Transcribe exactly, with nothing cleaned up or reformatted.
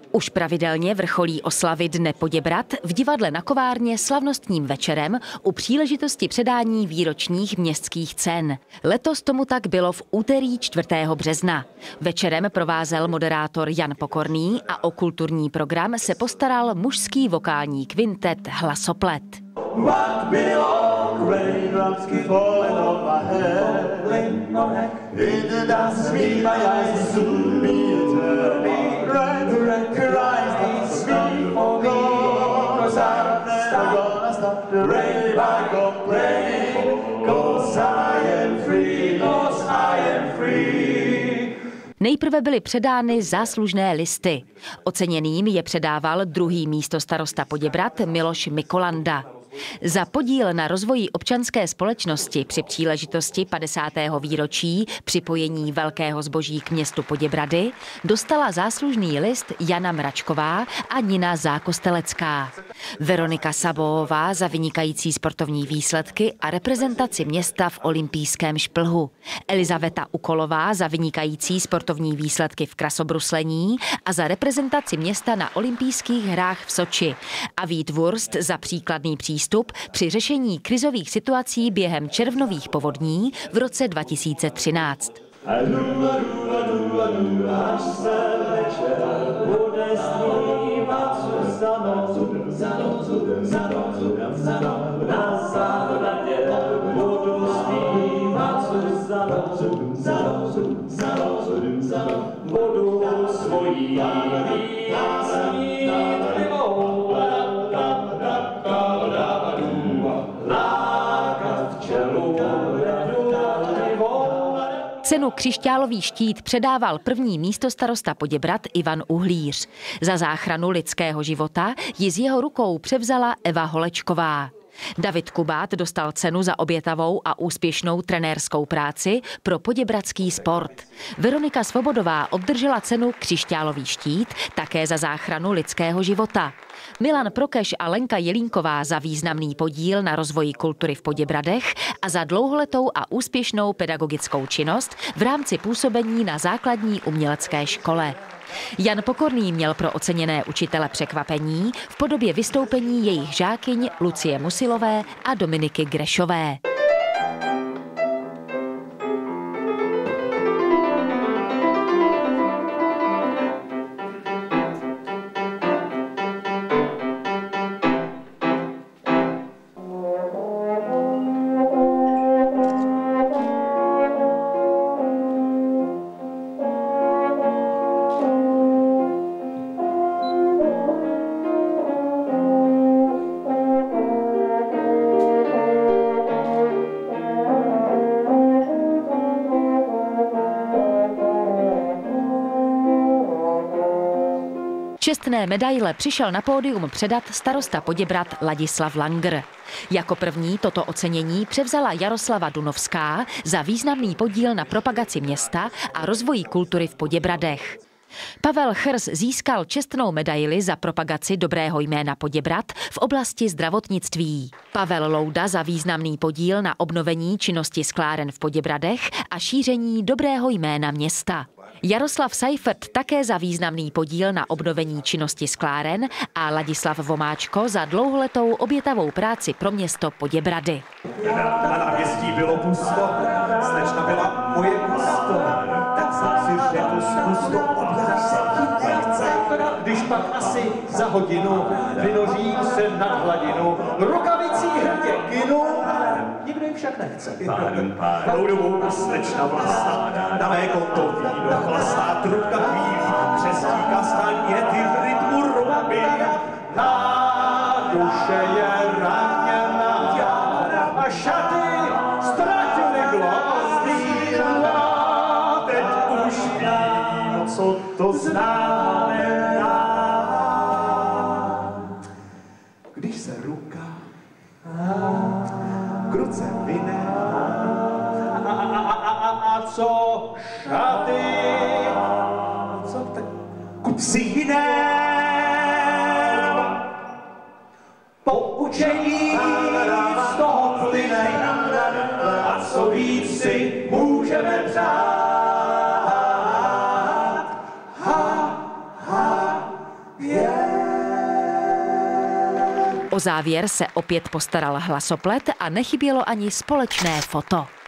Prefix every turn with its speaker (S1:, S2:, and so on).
S1: Už pravidelně vrcholí oslavy Dne Poděbrad v divadle na Kovárně slavnostním večerem u příležitosti předání výročních městských cen. Letos tomu tak bylo v úterý čtvrtého března. Večerem provázel moderátor Jan Pokorný a o kulturní program se postaral mužský vokální kvintet Hlasoplet. Nejprve byly předány záslužné listy. Oceněným je předával druhý místostarosta Poděbrad Miloš Mikolanda. Za podíl na rozvoji občanské společnosti při příležitosti padesátého výročí připojení velkého zboží k městu Poděbrady dostala záslužný list Jana Mračková a Nina Zákostelecká. Veronika Sabová za vynikající sportovní výsledky a reprezentaci města v olympijském šplhu. Elizaveta Ukolová za vynikající sportovní výsledky v krasobruslení a za reprezentaci města na olympijských hrách v Soči. A Vít Wurst za příkladný přístup při řešení krizových situací během červnových povodní v roce dva tisíce třináct. Cenu Křišťálový štít předával první místostarosta Poděbrad Ivan Uhlíř. Za záchranu lidského života ji z jeho rukou převzala Eva Holečková. David Kubát dostal cenu za obětavou a úspěšnou trenérskou práci pro poděbradský sport. Veronika Svobodová obdržela cenu Křišťálový štít také za záchranu lidského života. Milan Prokeš a Lenka Jelínková za významný podíl na rozvoji kultury v Poděbradech a za dlouholetou a úspěšnou pedagogickou činnost v rámci působení na základní umělecké škole. Jan Pokorný měl pro oceněné učitele překvapení v podobě vystoupení jejich žákyň Lucie Musilové a Dominiky Grešové. Čestné medaile přišel na pódium předat starosta Poděbrad Ladislav Langer. Jako první toto ocenění převzala Jaroslava Dunovská za významný podíl na propagaci města a rozvoji kultury v Poděbradech. Pavel Chrs získal čestnou medaili za propagaci dobrého jména Poděbrad v oblasti zdravotnictví. Pavel Louda za významný podíl na obnovení činnosti skláren v Poděbradech a šíření dobrého jména města. Jaroslav Seifert také za významný podíl na obnovení činnosti skláren a Ladislav Vomáčko za dlouholetou obětavou práci pro město Poděbrady.
S2: Na, na náměstí bylo pusto, slečna byla moje pusto, tak jsem si řekl zkus to obdát se tím nechce. Když pak asi za hodinu vynořím se nad hladinu, rukavicí hrdě kinu, nikdo jim však nechce. Tou dobou slečna vlastá, na mé konto víno chlastá, trubka chvílí, křestí kastaněty v rytmu rumby. Ta duše je raněná a šaty ztratily glazdy. Teď už vím, co to znamená, když se ruka k ruce vyne. A, a, a, a, a co šaty? Co tak? Kup si jiné. Poučení z toho plyne. A co víc si můžeme přát. Ha, ha,
S1: O závěr se opět postaral hlasoplet a nechybělo ani společné foto.